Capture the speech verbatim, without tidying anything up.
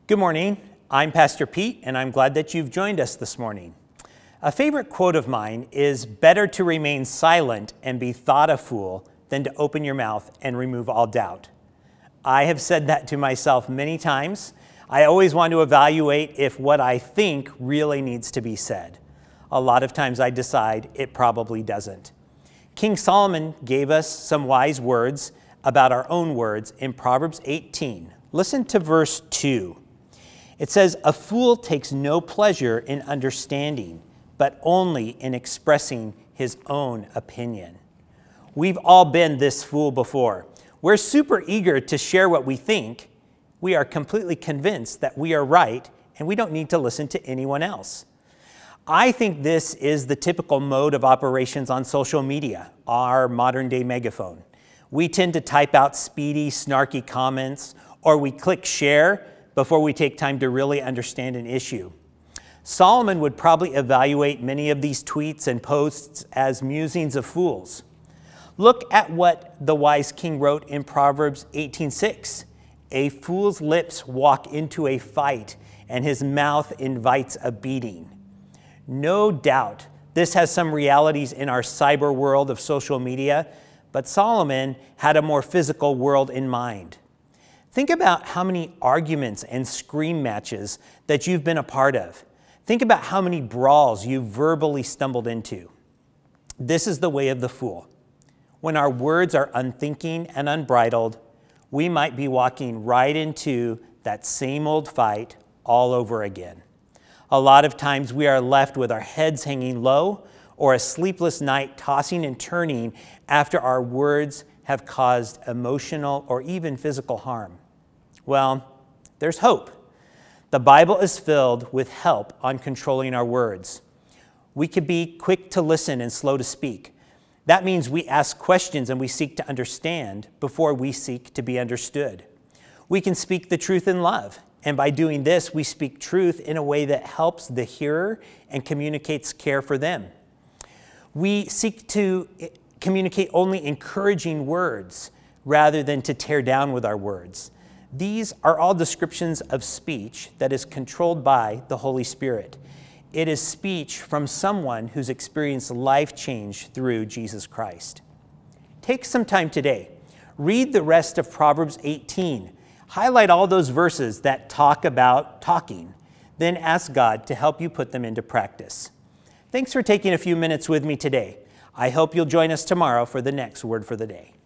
Good morning. I'm Pastor Pete, and I'm glad that you've joined us this morning. A favorite quote of mine is, "Better to remain silent and be thought a fool than to open your mouth and remove all doubt." I have said that to myself many times. I always want to evaluate if what I think really needs to be said. A lot of times I decide it probably doesn't. King Solomon gave us some wise words about our own words in Proverbs eighteen. Listen to verse two. It says, "A fool takes no pleasure in understanding, but only in expressing his own opinion." We've all been this fool before. We're super eager to share what we think. We are completely convinced that we are right, and we don't need to listen to anyone else. I think this is the typical mode of operations on social media, our modern-day megaphone. We tend to type out speedy, snarky comments, or we click share before we take time to really understand an issue. Solomon would probably evaluate many of these tweets and posts as musings of fools. Look at what the wise king wrote in Proverbs eighteen six. "A fool's lips walk into a fight, and his mouth invites a beating." No doubt, this has some realities in our cyber world of social media, but Solomon had a more physical world in mind. Think about how many arguments and scream matches that you've been a part of. Think about how many brawls you verbally stumbled into. This is the way of the fool. When our words are unthinking and unbridled, we might be walking right into that same old fight all over again. A lot of times we are left with our heads hanging low or a sleepless night tossing and turning after our words have caused emotional or even physical harm. Well, there's hope. The Bible is filled with help on controlling our words. We could be quick to listen and slow to speak. That means we ask questions and we seek to understand before we seek to be understood. We can speak the truth in love, and by doing this, we speak truth in a way that helps the hearer and communicates care for them. We seek to communicate only encouraging words rather than to tear down with our words. These are all descriptions of speech that is controlled by the Holy Spirit. It is speech from someone who's experienced life change through Jesus Christ. Take some time today. Read the rest of Proverbs eighteen. Highlight all those verses that talk about talking. Then ask God to help you put them into practice. Thanks for taking a few minutes with me today. I hope you'll join us tomorrow for the next Word for the Day.